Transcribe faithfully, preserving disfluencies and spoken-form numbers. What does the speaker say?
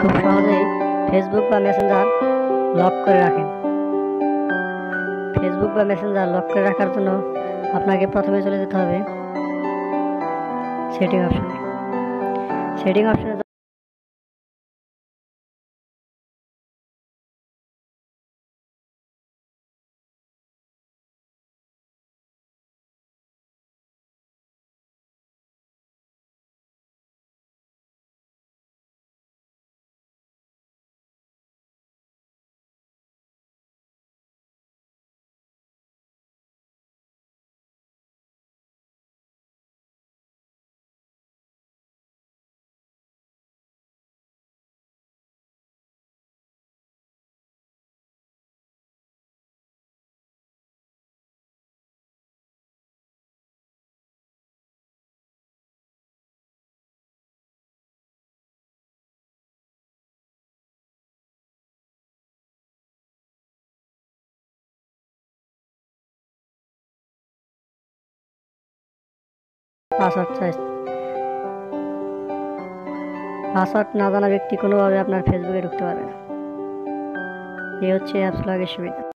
খুব সহজেই ফেসবুক বা মেসেঞ্জার লক করে রাখেন। ফেসবুক বা মেসেঞ্জার লক করে রাখার জন্য আপনাকে প্রথমে চলে যেতে হবে সেটিং অপশনে। সেটিং অপশনে পাসওয়ার্ড চাই। পাসওয়ার্ড না জানা ব্যক্তি কোনোভাবে আপনার ফেসবুকে ঢুকতে পারবে না। এই হচ্ছে অ্যাপস লগের সুবিধা।